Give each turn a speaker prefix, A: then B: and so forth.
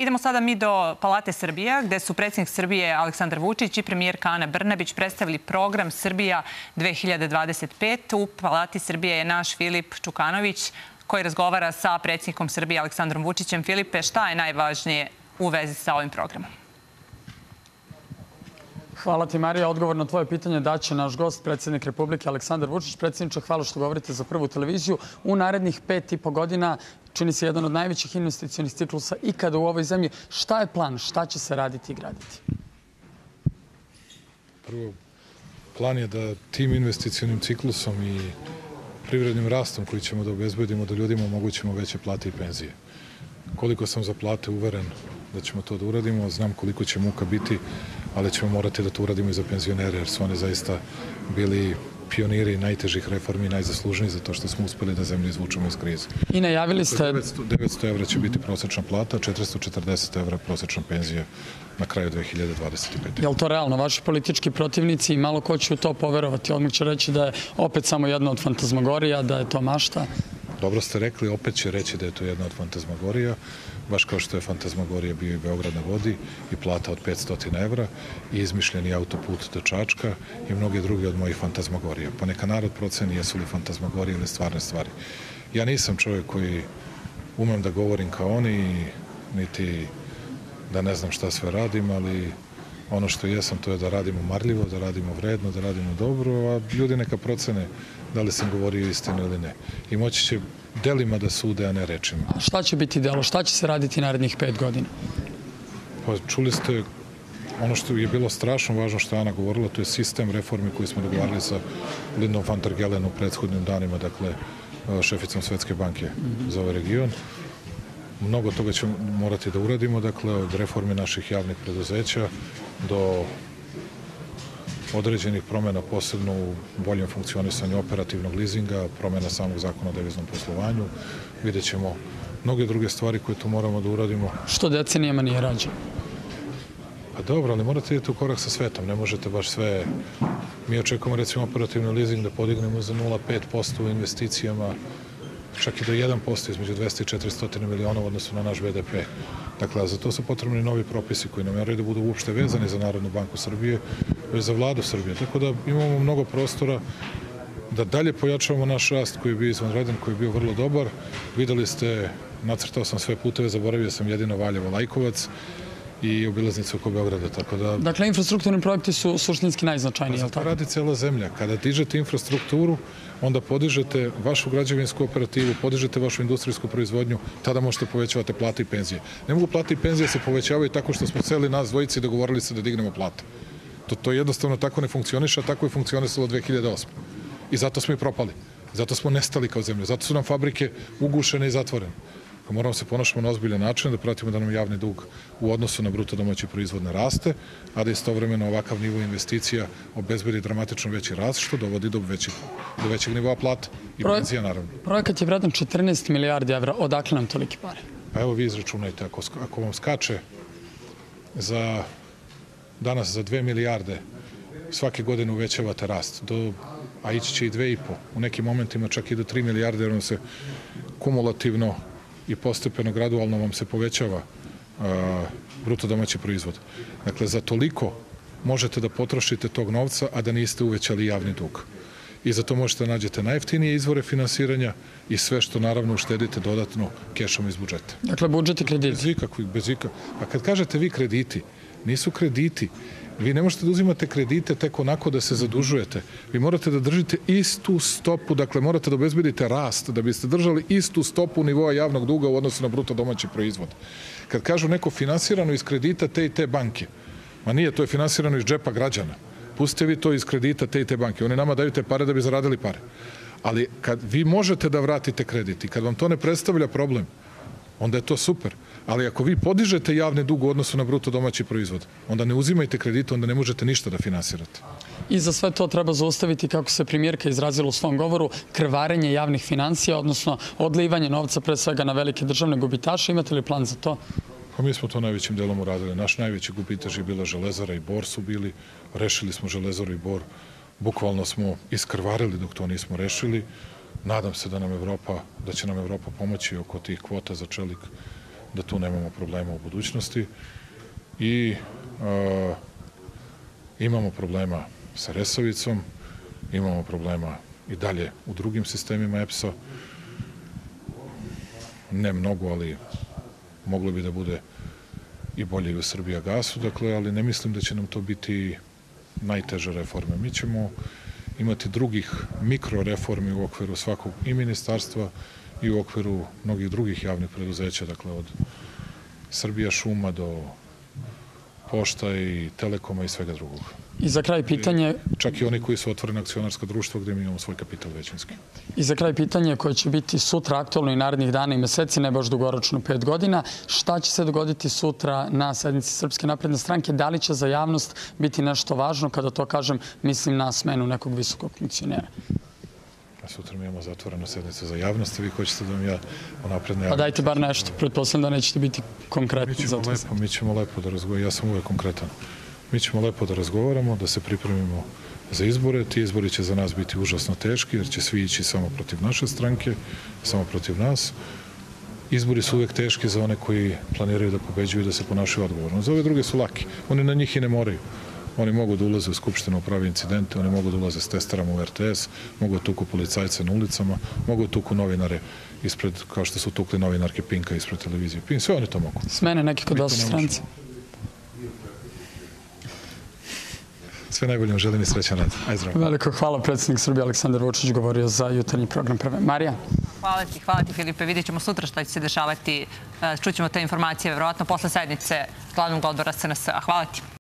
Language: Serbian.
A: Idemo sada mi do Palate Srbija, gde su predsjednik Srbije Aleksandar Vučić i premijerka Ana Brnabić predstavili program Srbija 2025. U Palati Srbije je naš Filip Čukanović, koji razgovara sa predsjednikom Srbije Aleksandrom Vučićem. Filipe, šta je najvažnije u vezi sa ovim programom?
B: Hvala ti, Marija. Odgovor na tvoje pitanje daće naš gost, predsjednik Republike Aleksandar Vučić. Predsjedniče, hvala što govorite za Prvu televiziju. U narednih 5,5 godina čini se jedan od najvećih investicionih ciklusa ikada u ovoj zemlji. Šta je plan? Šta će se raditi i graditi?
C: Prvo, plan je da tim investicionim ciklusom i privrednim rastom koji ćemo da obezbedimo da ljudima omogućimo veće plate i penzije. Koliko sam za plate uveren da ćemo to da uradimo, znam koliko će muka biti, ali ćemo morati da to uradimo i za penzionere, jer su oni zaista bili pioniri najtežih reformi i najzaslužniji za to što smo uspeli da zemlju izvučemo iz krize.
B: I najavili ste...
C: 900 evra će biti prosečna plata, 440 evra prosečna penzija na kraju 2025.
B: Je li to realno? Vaši politički protivnici i malo ko će u to poverovati? Odmah će reći da je opet samo jedna od fantazmagorija, da je to mašta.
C: Dobro ste rekli, opet će reći da je to jedna od fantazmagorija, baš kao što je fantazmagorija bio i Beograd na vodi i plata od 500 evra i izmišljeni autoput do Čačka i mnoge druge od mojih fantazmagorija. Pa neka narod proceni jesu li fantazmagorije ili stvarne stvari. Ja nisam čovjek koji umem da govorim kao oni, niti da ne znam šta sve radim, ali ono što jesam to je da radimo marljivo, da radimo vredno, da radimo dobro, a ljudi neka procene da li sam govorio istinu ili ne. I moći će delima da sude, a ne rečima.
B: A šta će biti delo? Šta će se raditi narednih 5 godina?
C: Pa čuli ste ono što je bilo strašno važno što je Ana govorila, to je sistem reformi koji smo dogovarali sa Lindom van der Gelen u prethodnim danima, dakle šeficom Svetske banke za ovaj region. Mnogo toga ćemo morati da uradimo, dakle od reforme naših javnih preduzeća do određenih promjena, posebno u boljem funkcionisanju operativnog lizinga, promjena samog zakona o deviznom poslovanju. Vidjet ćemo mnoge druge stvari koje tu moramo da uradimo.
B: Što decenijama nije rađeno?
C: Pa dobro, ali morate ideti u korak sa svetom. Ne možete baš sve... Mi očekujemo recimo operativni lizing da podignemo za 0,5% u investicijama, čak i do 1% između 200 i 400 miliona u odnosu na naš BDP. Dakle, za to su potrebni novi propisi koji nam moraju da budu uopšte vezani za Narodnu banku Srbije, već za vladu Srbije. Tako da imamo mnogo prostora da dalje pojačavamo naš rast koji je bio izvanredan, koji je bio vrlo dobar. Videli ste, nacrtao sam sve puteve, zaboravio sam jedino Valjevo-Lajkovac i obilaznicu oko Beograda, tako da...
B: Dakle, infrastrukturni projekti su suštinski najznačajniji, je li tako?
C: Radi cela zemlja. Kada dižete infrastrukturu, onda podižete vašu građevinsku operativu, podižete vašu industrijsku proizvodnju, tada možete povećavati plate i penzije. Ne mogu plate i penzije se povećavaju tako što smo celi nas dvojici dogovorili se da dignemo plate. To jednostavno tako ne funkcioniše, a tako je funkcionisalo 2008. I zato smo i propali. Zato smo nestali kao zemlja. Zato su nam fabrike ugušene i zatvorene. Moramo se ponašamo na ozbiljan način, da pratimo da nam javni dug u odnosu na bruto domaći proizvod ne raste, a da istovremeno ovakav nivo investicija obezbedi dramatično veći rast, što dovodi do većeg nivoa plata i penzija, naravno.
B: Projekat je vredan 14 milijardi evra. Odakle nam toliki pare?
C: Pa evo vi izračunajte, ako vam skače danas za 2 milijarde, svake godine uvećavate rast, a ići će i 2,5, u nekim momentima čak i do 3 milijarde, jer vam se kumulativno i postepeno, gradualno vam se povećava bruto domaći proizvod. Dakle, za toliko možete da potrošite tog novca, a da niste uvećali javni dug. I za to možete da nađete najjeftinije izvore finansiranja i sve što naravno uštedite dodatno kešom iz budžeta.
B: Dakle, budžet i krediti?
C: Bez ikakvih. A kad kažete vi krediti, nisu krediti. Vi ne možete da uzimate kredite tek onako da se zadužujete. Vi morate da držite istu stopu, dakle morate da obezbedite rast, da biste držali istu stopu nivoa javnog duga u odnosu na bruto domaći proizvod. Kad kažu neko finansirano iz kredita te i te banke, ma nije, to je finansirano iz džepa građana. Pustite vi to iz kredita te i te banke. Oni nama daju te pare da bi zaradili pare. Ali kad vi možete da vratite kredit i kad vam to ne predstavlja problem, onda je to super. Ali ako vi podižete javni dug u odnosu na bruto domaći proizvod, onda ne uzimajte kredite, onda ne možete ništa da finansirate.
B: I za sve to treba zaustaviti, kako se premijerka izrazila u svom govoru, krvarenje javnih financija, odnosno odlivanje novca pre svega na velike državne gubitaše. Imate li plan za to?
C: Pa mi smo to najvećim delom uradili. Naš najveći gubitaš je bila Železara i Bor su bili. Rešili smo Železaru i Bor. Bukvalno smo iskrvarili dok to nismo rešili. Nadam se da će nam Evropa pomoći oko tih kvota za čelik da tu nemamo problema u budućnosti i imamo problema sa Resavicom, imamo problema i dalje u drugim sistemima EPS-a. Ne mnogo, ali moglo bi da bude i bolje i u Srbijagasu, dakle, ali ne mislim da će nam to biti najteža reforma. Mi ćemo imati drugih mikroreformi u okviru svakog i ministarstva i u okviru mnogih drugih javnih preduzeća, dakle, od Srbija šuma do pošta i telekoma i svega drugog.
B: I za kraj pitanje...
C: Čak i oni koji su otvorene akcionarska društva gde mi imamo svoj kapital većinski.
B: I za kraj pitanje koje će biti sutra aktualno i narednih dana i meseci, ne baš dugoročno 5 godina. Šta će se dogoditi sutra na sednici Srpske napredne stranke? Da li će za javnost biti nešto važno? Kada to kažem, mislim na smenu nekog visokog funkcionera.
C: Sutra mi imamo zatvorenu sednicu za javnost, a vi hoćete da vam ja unapred ne...
B: Pa dajte bar nešto, pretpostavljam da nećete biti konkretni za to.
C: Mi ćemo lepo da razgovaramo, ja sam uvek konkretan. Mi ćemo lepo da razgovaramo, da se pripremimo za izbore. Ti izbori će za nas biti užasno teški, jer će svi ići samo protiv naše stranke, samo protiv nas. Izbori su uvek teški za one koji planiraju da pobeđuju i da se ponašaju odgovorno. Za ove druge su laki. Oni na njih i ne moraju. Oni mogu da ulaze u Skupštinu, pravi incidente, oni mogu da ulaze s testerama u RTS, mogu da tuku policajce na ulicama, mogu da tuku novinare ispred, kao što su tukli novinarke Pinka ispred televizije Pink. Sve oni to mogu.
B: Smene neki kod vas u stranci.
C: Sve najbolje vam želim i srećan rad. Aj zdravo.
B: Veliko hvala. Predsjednik Srbije Aleksandar Vučić govorio za jutarnji program Prve. Marija?
A: Hvala ti Filipe. Vidjet ćemo sutra šta će se dešavati. Čućemo te informacije, verovatno, posle sednice glavnog odbora SNS. Hvala ti.